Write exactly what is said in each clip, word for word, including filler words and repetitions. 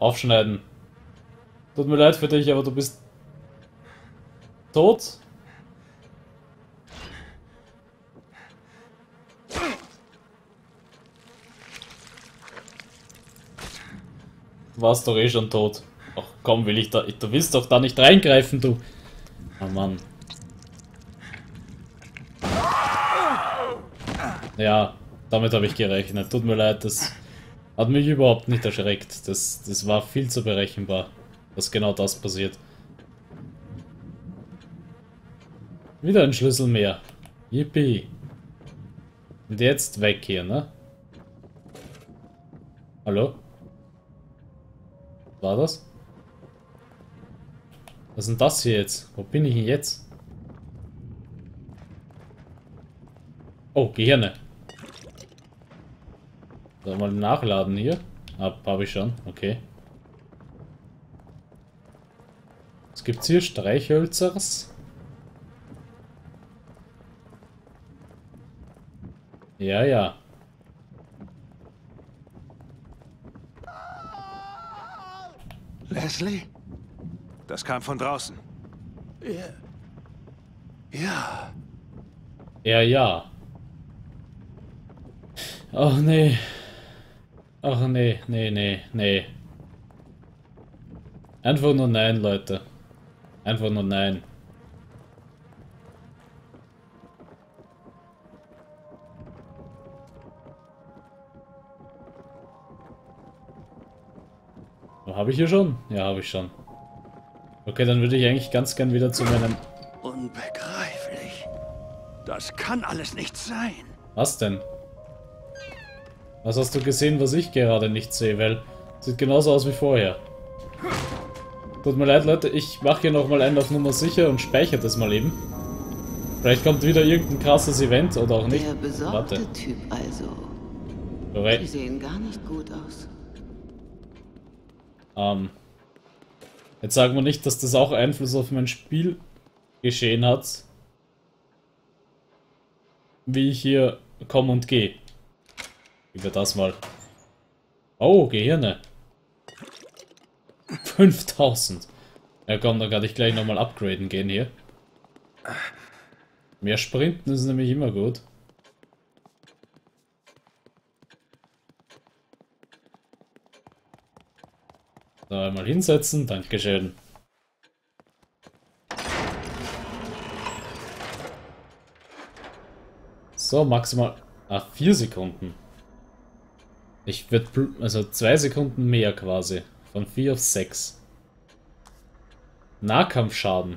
Aufschneiden. Tut mir leid für dich, aber du bist tot. Du warst doch eh schon tot. Ach komm, will ich da. Du willst doch da nicht reingreifen, du. Oh Mann. Ja, damit habe ich gerechnet. Tut mir leid, das hat mich überhaupt nicht erschreckt. Das, das war viel zu berechenbar, dass genau das passiert. Wieder ein Schlüssel mehr. Yippie. Und jetzt weg hier, ne? Hallo? War das? Was ist denn das hier jetzt? Wo bin ich denn jetzt? Oh, Gehirne. Soll mal nachladen hier? Hab, hab ich schon, okay. Was gibt's hier? Streichhölzers? Ja, ja. Leslie? Das kam von draußen. Ja. Ja. Ja, ja. Ach nee. Ach nee, nee, nee, nee. Einfach nur nein, Leute. Einfach nur nein. Habe ich hier schon? Ja, habe ich schon. Okay, dann würde ich eigentlich ganz gern wieder zu meinem... Unbegreiflich. Das kann alles nicht sein. Was denn? Was hast du gesehen, was ich gerade nicht sehe? Weil sieht genauso aus wie vorher. Tut mir leid, Leute, ich mache hier nochmal einen auf Nummer sicher und speichere das mal eben. Vielleicht kommt wieder irgendein krasses Event oder auch nicht. Der besorgte Warte. Typ also. Korrekt. Die sehen gar nicht gut aus. Ähm, jetzt sagen wir nicht, dass das auch Einfluss auf mein Spiel geschehen hat. Wie ich hier komme und gehe. Über das mal. Oh, Gehirne. fünftausend. Ja komm, dann kann ich gleich nochmal upgraden gehen hier. Mehr Sprinten ist nämlich immer gut. So, einmal hinsetzen, dankeschön. So, maximal... Ach, vier Sekunden. Ich würde... Also zwei Sekunden mehr quasi. Von vier auf sechs. Nahkampfschaden.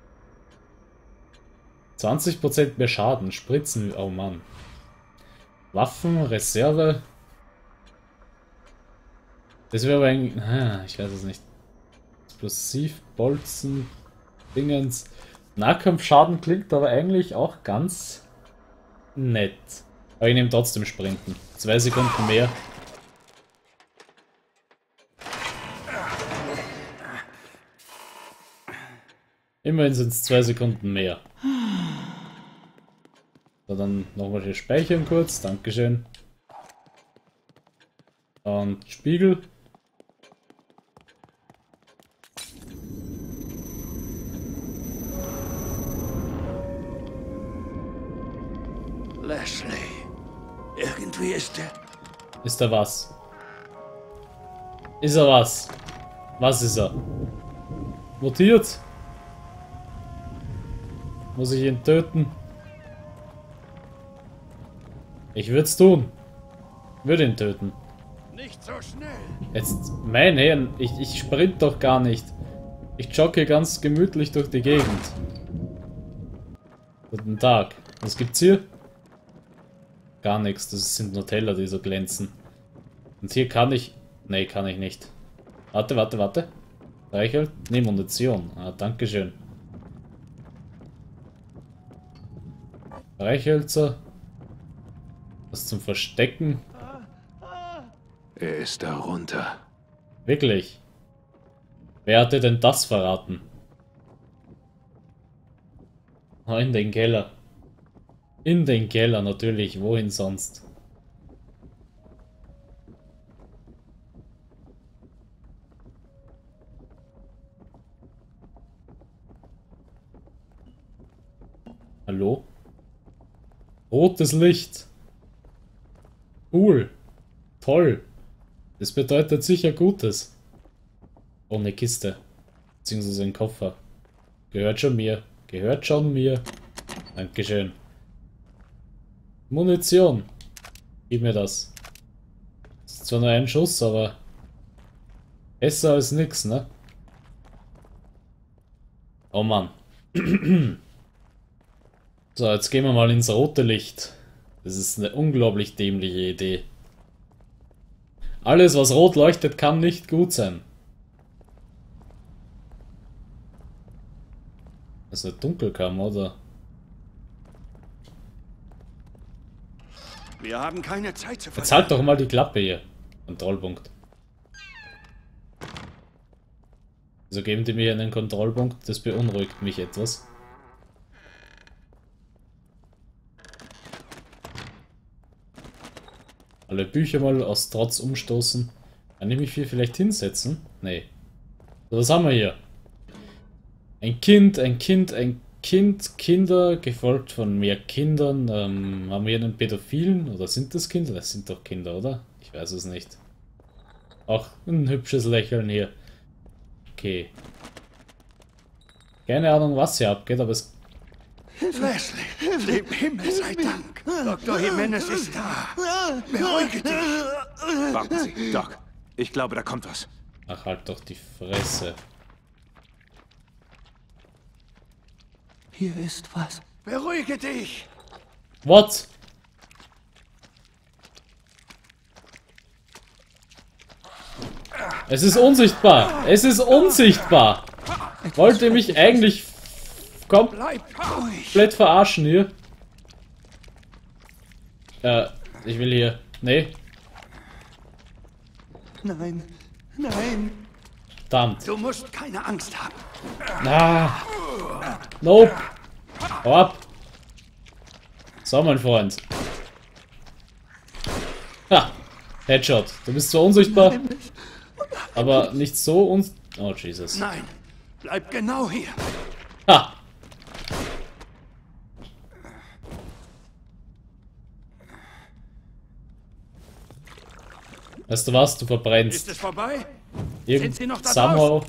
zwanzig Prozent mehr Schaden. Spritzen... Oh Mann. Waffen, Reserve... Das wäre aber eigentlich... Ah, ich weiß es nicht. Explosiv, Bolzen, Dingens. Nahkampfschaden klingt aber eigentlich auch ganz nett. Aber ich nehme trotzdem Sprinten. Zwei Sekunden mehr. Immerhin sind es zwei Sekunden mehr. So, dann nochmal hier speichern kurz. Dankeschön. Und Spiegel. Leslie. Irgendwie ist er... Ist er was? Ist er was? Was ist er? Mutiert? Muss ich ihn töten? Ich würde es tun. Würde ihn töten. Nicht so schnell. Jetzt, mein Herrn, ich, ich sprint doch gar nicht. Ich jogge ganz gemütlich durch die Gegend. Guten Tag. Was gibt's hier? Gar nichts. Das sind nur Teller, die so glänzen. Und hier kann ich... Nee, kann ich nicht. Warte, warte, warte. Reichelt? Nee, Munition. Ah, dankeschön. Reichhölzer. Was zum Verstecken. Er ist darunter. Wirklich? Wer hatte denn das verraten? Oh, in den Keller. In den Keller natürlich, wohin sonst? Hallo? Rotes Licht. Cool. Toll. Das bedeutet sicher Gutes. Oh, eine Kiste. Beziehungsweise ein Koffer. Gehört schon mir. Gehört schon mir. Dankeschön. Munition. Gib mir das. Das ist zwar nur ein Schuss, aber besser als nix, ne? Oh Mann. So, jetzt gehen wir mal ins rote Licht. Das ist eine unglaublich dämliche Idee. Alles, was rot leuchtet, kann nicht gut sein. Das ist eine Dunkelkammer, oder? Wir haben keine Zeit zu verlieren. Jetzt halt doch mal die Klappe hier. Kontrollpunkt. Also geben die mir einen Kontrollpunkt, das beunruhigt mich etwas. Alle Bücher mal aus Trotz umstoßen. Kann ich mich hier vielleicht hinsetzen? Nee. So, was haben wir hier? Ein Kind, ein Kind, ein Kind, Kinder, gefolgt von mehr Kindern. Ähm, haben wir hier einen Pädophilen? Oder sind das Kinder? Das sind doch Kinder, oder? Ich weiß es nicht. Auch ein hübsches Lächeln hier. Okay. Keine Ahnung, was hier abgeht, aber es... Leslie, dem Himmel sei Dank. Doktor Jimenez ist da. Beruhige dich. Warten Sie, Doc. Ich glaube, da kommt was. Ach, halt doch die Fresse. Hier ist was. Beruhige dich. What? Es ist unsichtbar. Es ist unsichtbar. Wollt ihr mich eigentlich Bleib ruhig. komplett verarschen hier? Äh, ich will hier... Nee, Nein, nein. verdammt. Du musst keine Angst haben. Ah. Nope. Hau ab. So, mein Freund. Ha. Headshot. Du bist zwar unsichtbar, aber nicht so uns... Oh, Jesus. Nein, bleib genau hier. Ha. Weißt du was? Du Ist verbrennst. es vorbei? Irgend Sie noch da somehow.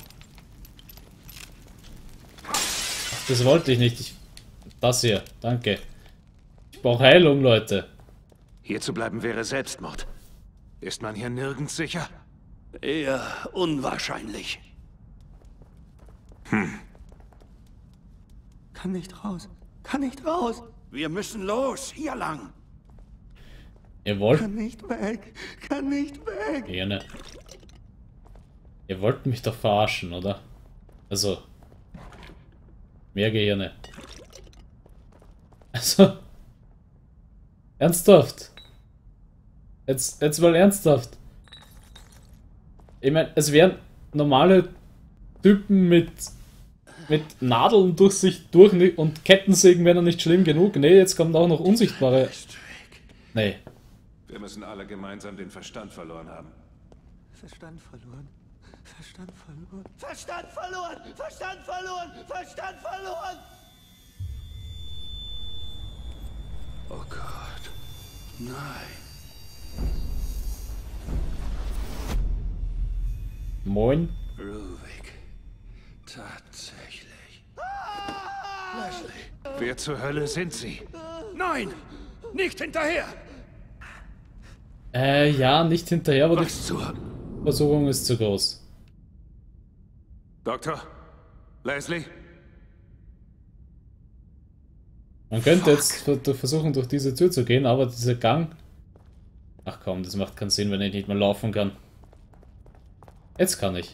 Das wollte ich nicht. Ich, das hier. Danke. Ich brauche Heilung, Leute. Hier zu bleiben wäre Selbstmord. Ist man hier nirgends sicher? Eher unwahrscheinlich. Kann nicht raus. Kann nicht raus. Wir müssen los. Hier lang. Ihr wollt... Kann nicht weg. Kann nicht weg. Gerne. Ihr wollt mich doch verarschen, oder? Also... Mehr Gehirne. Also... Ernsthaft? Jetzt, jetzt mal ernsthaft. Ich meine, es wären normale Typen mit... mit Nadeln durch sich durch und Kettensägen wären nicht schlimm genug. Nee, jetzt kommt auch noch unsichtbare... Nee. Wir müssen alle gemeinsam den Verstand verloren haben. Verstand verloren. Verstand verloren. Verstand verloren! Verstand verloren! Verstand verloren! Oh Gott. Nein. Moin. Ruvik. Tatsächlich. Leslie. Wer zur Hölle sind Sie? Nein! Nicht hinterher! Äh, ja, nicht hinterher, aber die Was zur... Versuchung ist zu groß. Doktor? Leslie? Man könnte jetzt versuchen, durch diese Tür zu gehen, aber dieser Gang... Ach komm, das macht keinen Sinn, wenn ich nicht mehr laufen kann. Jetzt kann ich.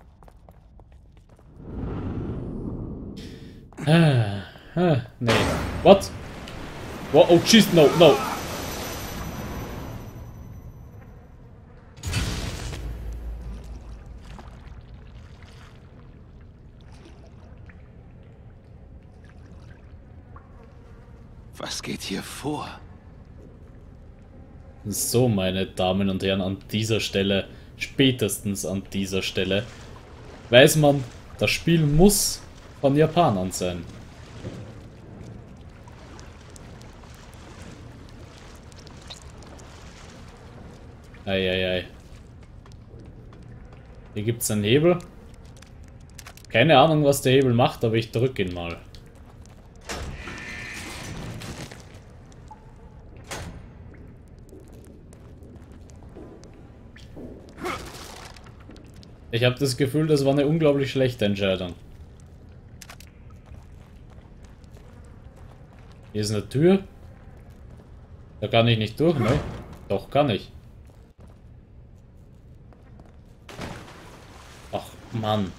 Ah, ah, nee. What? What? Oh, jeez, no, no. Was geht hier vor? So, meine Damen und Herren, an dieser Stelle, spätestens an dieser Stelle, weiß man, das Spiel muss von Japanern sein. Eieiei. Hier gibt es einen Hebel. Keine Ahnung, was der Hebel macht, aber ich drücke ihn mal. Ich habe das Gefühl, das war eine unglaublich schlechte Entscheidung. Hier ist eine Tür. Da kann ich nicht durch, ne? Doch, kann ich. Ach, Mann.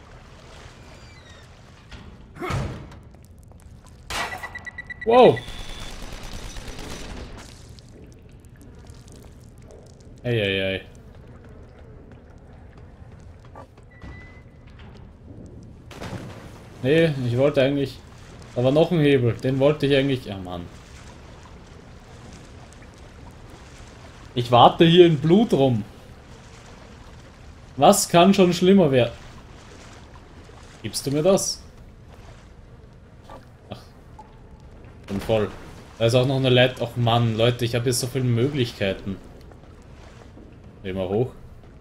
Wow! Eieiei. Nee, ich wollte eigentlich... Da war noch ein Hebel, den wollte ich eigentlich... Ja, Mann. Ich warte hier in Blut rum. Was kann schon schlimmer werden? Gibst du mir das? Ach. Bin voll. Da ist auch noch eine Leiter. Ach Mann, Leute, ich habe jetzt so viele Möglichkeiten. Geh mal hoch.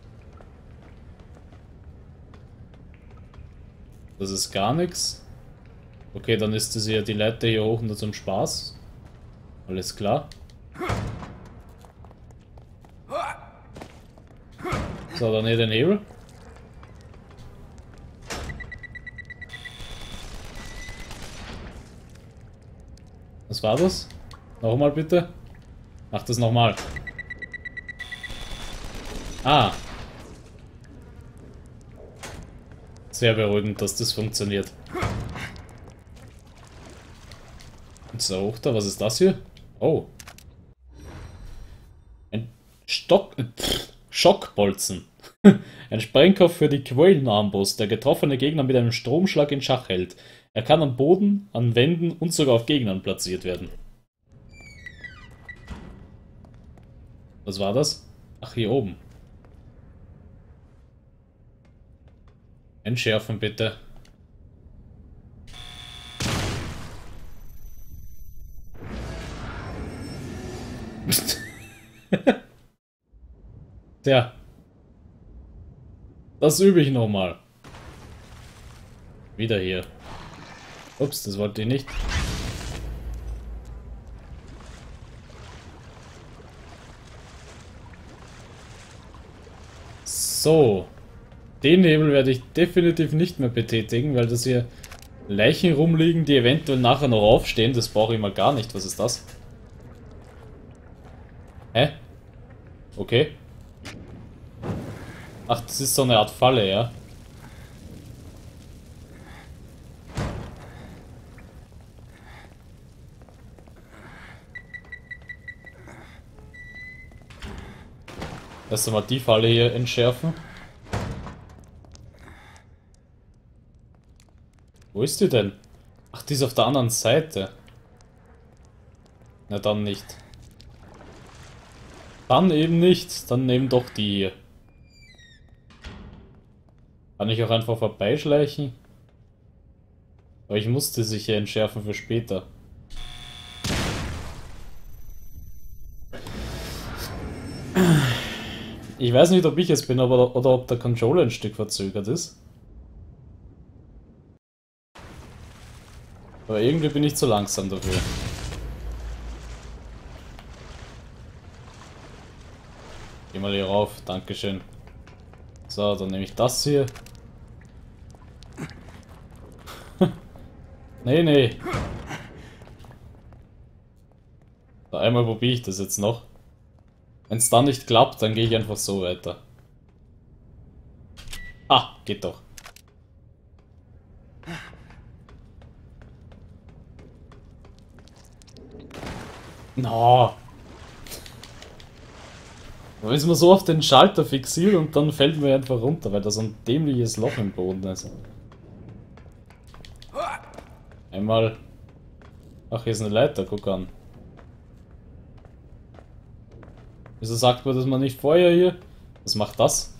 Das ist gar nichts. Okay, dann ist das ja die Leiter hier hoch nur zum Spaß. Alles klar. So, dann hier den Hebel. Was war das? Nochmal bitte. Mach das nochmal. Ah. Sehr beruhigend, dass das funktioniert. Ist da hoch da? Was ist das hier? Oh. Ein Stock... Pff, Schockbolzen. Ein Sprengkopf für die Queulenarmbrust, der getroffene Gegner mit einem Stromschlag in Schach hält. Er kann am Boden, an Wänden und sogar auf Gegnern platziert werden. Was war das? Ach, hier oben. Entschärfen bitte. Tja. Das übe ich nochmal. Wieder hier. Ups, das wollte ich nicht. So. Den Hebel werde ich definitiv nicht mehr betätigen, weil das hier Leichen rumliegen, die eventuell nachher noch aufstehen. Das brauche ich mal gar nicht. Was ist das? Hä? Okay. Ach, das ist so eine Art Falle, ja? Lass mal die Falle hier entschärfen. Wo ist die denn? Ach, die ist auf der anderen Seite. Na dann nicht. Dann eben nicht. Dann eben doch die hier. Kann ich auch einfach vorbeischleichen? Aber ich musste sicher entschärfen für später. Ich weiß nicht, ob ich es bin, aber, oder ob der Controller ein Stück verzögert ist. Aber irgendwie bin ich zu langsam dafür. Geh mal hier rauf, dankeschön. So, dann nehme ich das hier. Nee, nee. So, einmal probiere ich das jetzt noch. Wenn es dann nicht klappt, dann gehe ich einfach so weiter. Ah, geht doch. No. Man ist mir so auf den Schalter fixiert und dann fällt mir einfach runter, weil da so ein dämliches Loch im Boden ist. Einmal. Ach, hier ist eine Leiter, guck an. Wieso sagt man, dass man nicht Feuer hier? Was macht das?